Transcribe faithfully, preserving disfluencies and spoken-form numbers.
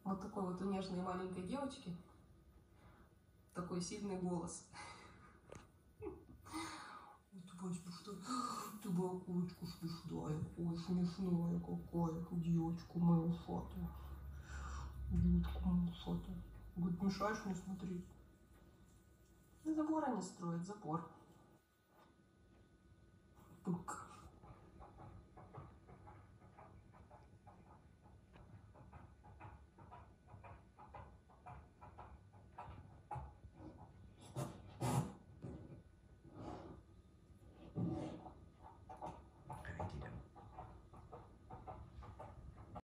Вот такой вот у нежной маленькой девочки такой сильный голос. Ты смешная, ты бабочка смешная, ой, смешная какая, девочка моя ушатая, девочка моя ушатая. Говорит, мешаешь мне смотреть. Забора не строит, забор. Пык.